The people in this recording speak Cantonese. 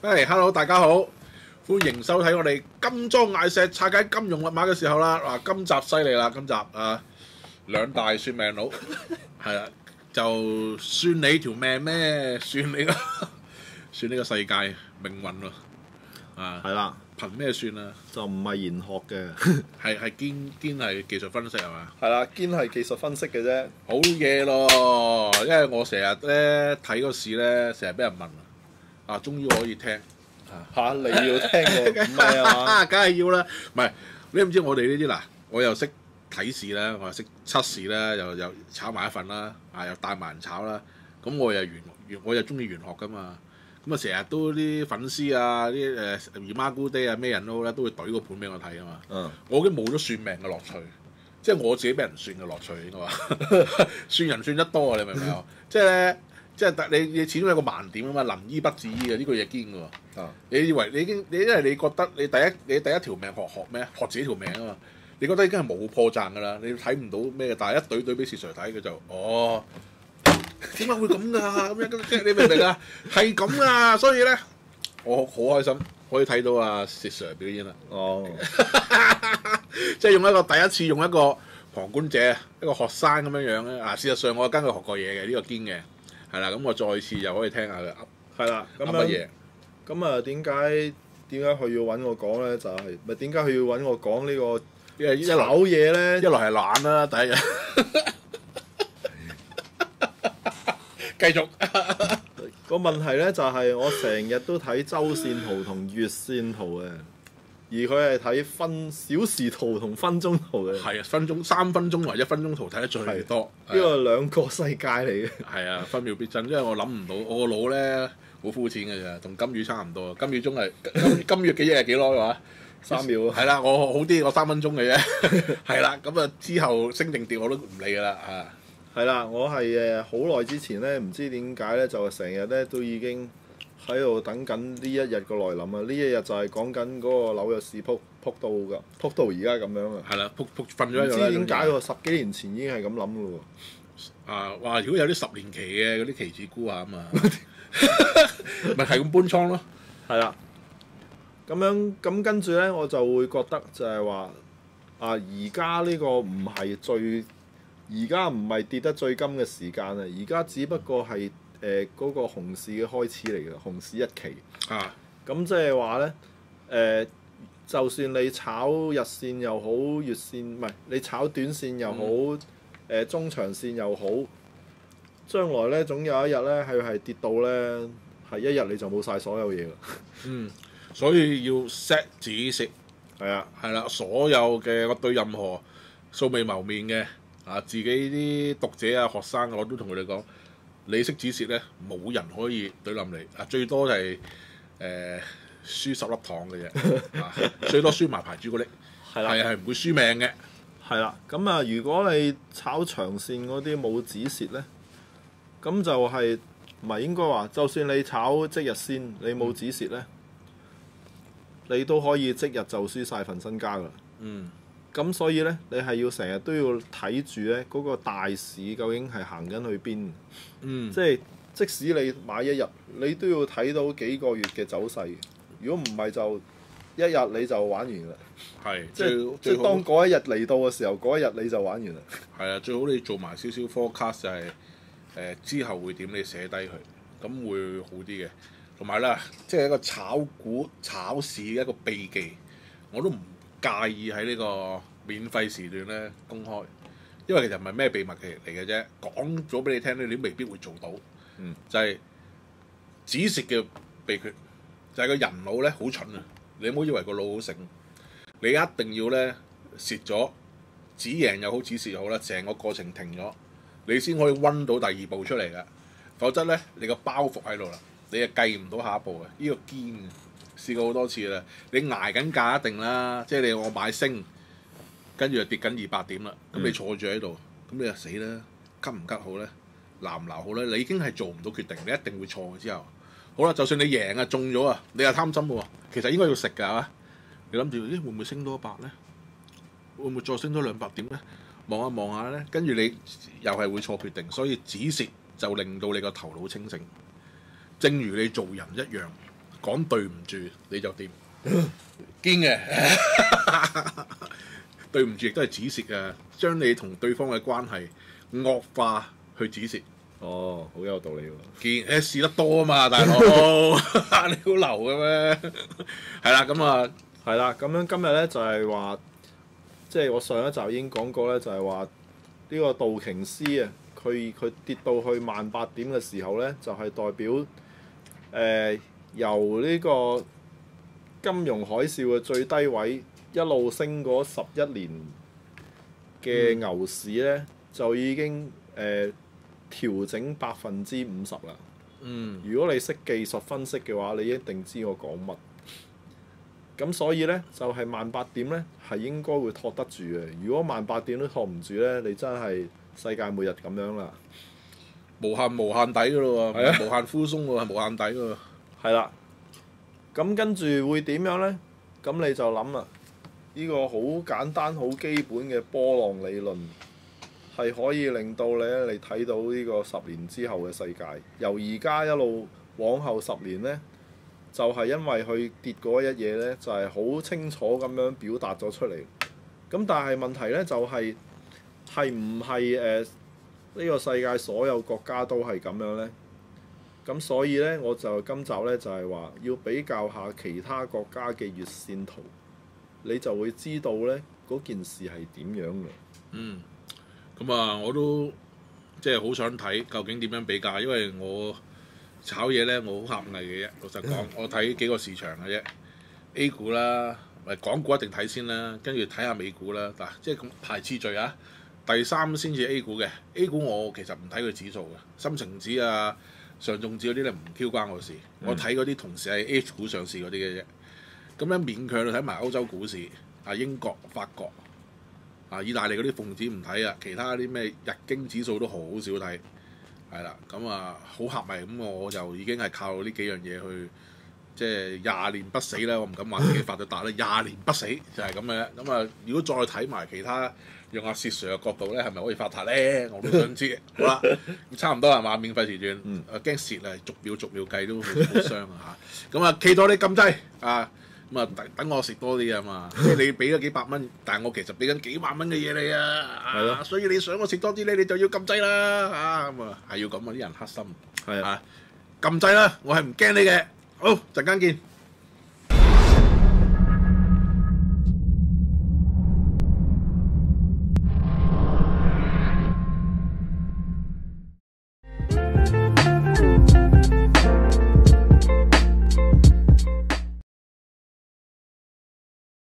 Hello， 大家好，歡迎收睇我哋金裝嗌石拆解金融密碼嘅時候啦。嗱，今集犀利啦，今集兩大算命佬係啦，就算你條命咩？算你個算呢個世界命運喎。 係啦， 憑咩算啊？ 就唔係玄學嘅， 係堅係技術分析係嘛？ 係啦，堅係技術分析嘅啫。 好嘢咯，因為我成日咧睇個市咧，成日俾人問終於可以聽嚇你要聽喎，唔係啊嘛？ 梗係要啦，唔係你唔知我哋呢啲嗱，我又識睇市啦，我又識測市啦，又炒埋一份啦，又帶埋人炒啦，咁我又中意玄學噶嘛，咁成日都啲粉絲啲姨媽姑爹咩人都會懟個盤俾我睇啊嘛，我已經冇咗算命嘅樂趣，即係我自己俾人算嘅樂趣應該話，算人算得多啊，你明唔明啊？即係咧。即係你始終有個盲點啊嘛，能醫不自醫嘅呢個嘢堅嘅喎。你以為你因為你覺得你第一條命學咩？學自己條命啊嘛。你覺得已經係冇破綻㗎啦，你睇唔到咩嘅，但係一懟俾薛 Sir 睇，佢就點解會咁㗎？咁樣即係你明唔明啊？係咁啊，所以咧我好開心可以睇到薛 Sir 表演啦。即係第一次用一個旁觀者一個學生咁樣咧。事實上我跟佢學過嘢嘅，呢個堅嘅。係啦，咁我再次又可以聽下佢噏。 係啦，咁乜嘢？ 咁點解佢要揾我講咧？就係咪點解佢要揾我講呢個炒嘢咧？ 一來係懶啦，第一日。繼續。 個問題咧就係我成日都睇周線圖同月線圖嘅，而佢係睇小時圖同分鐘圖嘅。 係啊，3分鐘或1分鐘圖睇得最多。 呢個係兩個世界嚟嘅。 係啊，分秒必爭，因為我諗唔到，我個腦咧好膚淺嘅咋，同金魚差唔多。金魚鐘係金魚幾日係幾耐嘅話？3秒。係啦，我好啲，我3分鐘嘅啫。係啦，咁之後升定跌我都唔理㗎啦。 係啦，我係好耐之前咧，唔知點解咧，就成日咧都已經喺度等緊呢一日個來臨啊！呢一日就係講緊嗰個紐約市撲到㗎，撲到而家咁樣啊！ 係啦，撲瞓咗一日。 唔知點解喎？10幾年前已經係咁諗㗎喎。 哇！如果有啲10年期嘅嗰啲期指沽下啊嘛，咪係咁搬倉咯。 係啦，咁跟住咧，我就會覺得就係話而家呢個唔係而家唔係跌得最金嘅時間啊！而家只不過係嗰個熊市嘅開始嚟嘅，熊市一期。咁即係話咧，就算你炒日線又好，月線唔係你炒短線又好，中長線又好，將來咧總有一日咧係跌到咧係一日你就冇晒所有嘢啦。 所以要 set 止蝕。 係啊， 係啦，所有嘅我對任何素未謀面嘅自己啲讀者學生我都同佢哋講，你識止蝕咧，冇人可以對冧你。最多就係輸10粒糖嘅啫，最多輸埋排朱古力。係啦，係唔會輸命嘅。 係啦，咁如果你炒長線嗰啲冇止蝕咧，咁就係唔係應該話，就算你炒即日先，你冇止蝕咧，你都可以即日就輸晒份身家㗎啦。咁所以咧，你係要成日都要睇住咧嗰個大市究竟係行緊去邊。即使你買一日，你都要睇到幾個月嘅走勢。如果唔係就一日你就玩完啦。 係， 即當嗰一日嚟到嘅時候，嗰一日你就玩完啦。係啊，最好你做埋少少 forecast 就係之後會點，你寫低佢，咁會好啲嘅。同埋啦，即係一個炒股炒市嘅一個秘技，我都唔介意喺呢個免費時段咧公開，因為其實唔係咩秘密嚟嘅啫，講咗俾你聽咧，你都未必會做到。就係止蝕嘅秘訣，就係個人腦咧好蠢啊！你唔好以為個腦好醒，你一定要咧蝕咗，止贏又好，止蝕又好啦，成個過程停咗，你先可以溫到第二步出嚟㗎。否則咧，你個包袱喺度啦，你係計唔到下一步嘅。呢個堅試過好多次啦，你捱緊價一定啦，即係我買升，跟住就跌緊200點啦，咁你坐住喺度，咁你就死啦，急唔急好咧？鬧唔鬧好咧？你已經係做唔到決定，你一定會錯嘅。之後好啦，就算你贏中咗你又貪心喎，其實應該要食㗎。你諗住會唔會升多100咧？會唔會再升多200點咧？望下望下咧，跟住你又係會錯決定，所以止蝕就令到你個頭腦清醒。正如你做人一樣， 講對唔住你就掂，堅嘅。對唔住亦都係止蝕啊，將你同對方嘅關係惡化去止蝕。 哦，好有道理喎。 見試得多啊嘛，大佬，你好流嘅咩？係啦，咁啊， 係啦，咁樣今日咧就係話，即係我上一集已經講過咧，就係話呢個道瓊斯啊，佢跌到去18,000點嘅時候咧，就係代表由呢個金融海嘯嘅最低位一路升嗰11年嘅牛市咧，就已經調整50%啦。如果你識技術分析嘅話，你一定知我講乜。咁所以咧，就係18,000點咧，係應該會托得住嘅。如果18,000點都托唔住咧，你真係世界末日咁樣啦。 無限底噶咯喎，無限寬鬆喎，係無限底噶喎。 係啦。咁跟住會點樣咧？咁你就諗啦。呢個好簡單、好基本嘅波浪理論，係可以令到你睇到呢個10年之後嘅世界。由而家一路往後10年咧，就係因為佢跌嗰一嘢咧，就係好清楚咁樣表達咗出嚟。咁但係問題咧就係唔係呢個世界所有國家都係咁樣咧？咁所以咧，我就今集咧就係話要比較下其他國家嘅月線圖，你就會知道咧嗰件事係點樣嘅。 咁啊，我都即係好想睇究竟點樣比較，因為我炒嘢咧，我好狹隘嘅啫。老實講，我睇幾個市場嘅啫 ，A 股啦，港股一定睇先啦，跟住睇下美股啦。嗱，即係咁排次序啊，第3先至 A 股嘅。A 股我其實唔睇佢指數嘅，深成指啊、上證指嗰啲咧唔 Q 關我事。我睇嗰啲同時係 H 股上市嗰啲嘅啫。咁咧勉強去睇埋歐洲股市，英國、法國、意大利嗰啲奉旨唔睇啊，其他啲咩日經指數都好少睇，係啦，咁啊好合迷，咁我就已經係靠呢幾樣嘢去，即係20年不死啦，我唔敢話自己發咗達啦，20年不死就係咁嘅。咁啊，如果再睇埋其他用阿薛 Sir 嘅角度咧，係咪可以發達咧？我都想知。好啦，差唔多係嘛？免費時段，驚蝕啊，逐秒計都好傷啊嚇。咁啊，企咗啲金劑啊！咁啊，等我食多啲啊嘛！即係你俾咗幾百蚊，但係我其實俾緊幾萬蚊嘅嘢你啊！所以你想我食多啲咧，你就要撳掣啦！咁啊，係要咁啊！啲人黑心係啊，撳掣啦！我係唔驚你嘅。好，陣間見。